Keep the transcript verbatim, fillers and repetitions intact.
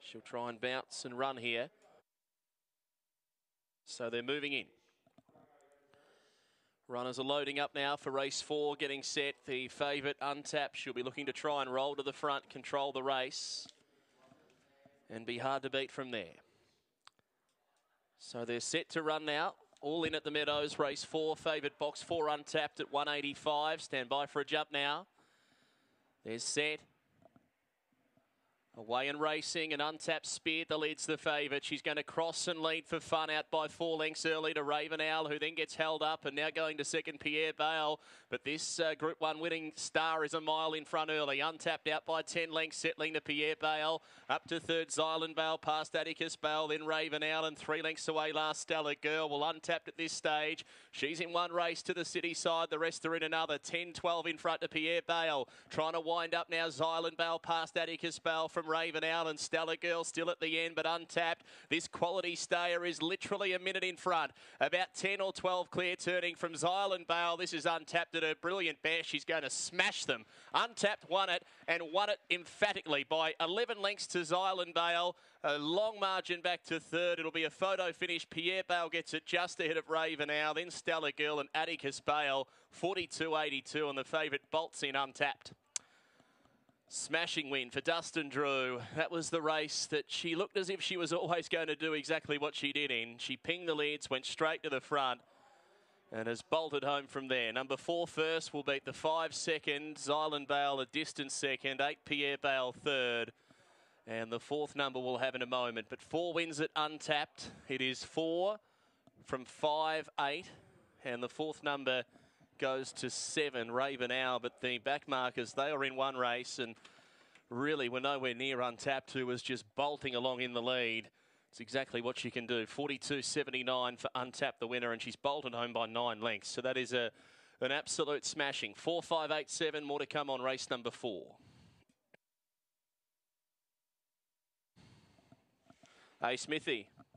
She'll try and bounce and run here. So they're moving in. Runners are loading up now for race four, getting set. The favourite, Untapped, she'll be looking to try and roll to the front, control the race, and be hard to beat from there. So they're set to run now. All in at the Meadows, race four, favourite box four, Untapped at one eighty-five. Stand by for a jump now. They're set. Away and racing, and Untapped Spirit, the lead's the favourite. She's going to cross and lead for fun out by four lengths early to Raven Owl, who then gets held up, and now going to second, Pierre Bale. But this uh, Group one winning Star is a mile in front early. Untapped out by ten lengths, settling to Pierre Bale. Up to third, Zyland Bale, past Atticus Bale, then Raven Owl, and three lengths away last Stellar Girl. Well, Untapped at this stage. She's in one race to the city side. The rest are in another. ten twelve in front to Pierre Bale. Trying to wind up now, Zyland Bale past Atticus Bale from Raven Owl, and Stellar Girl still at the end, but Untapped. This quality stayer is literally a minute in front. About ten or twelve clear turning from Zyland Bale. This is Untapped at her brilliant best. She's going to smash them. Untapped won it, and won it emphatically by eleven lengths to Zyland Bale. A long margin back to third. It'll be a photo finish. Pierre Bale gets it just ahead of Raven Owl, then Stellar Girl and Atticus Bale. forty-two eighty-two on the favourite bolts in Untapped. Smashing win for Dustin Drew. That was the race that she looked as if she was always going to do exactly what she did in. She pinged the leads, went straight to the front, and has bolted home from there. Number four first will beat the five second. Zyland Bale a distant second. Eight Pierre Bale third. And the fourth number we'll have in a moment. But four wins at Untapped. It is four from five, eight. And the fourth number goes to seven, Raven Owl. But the back markers, they are in one race and really were nowhere near Untapped, who was just bolting along in the lead. It's exactly what she can do. forty-two seventy-nine for Untapped, the winner, and she's bolted home by nine lengths. So that is a an absolute smashing. four five eight seven, more to come on race number four. Hey, Smithy.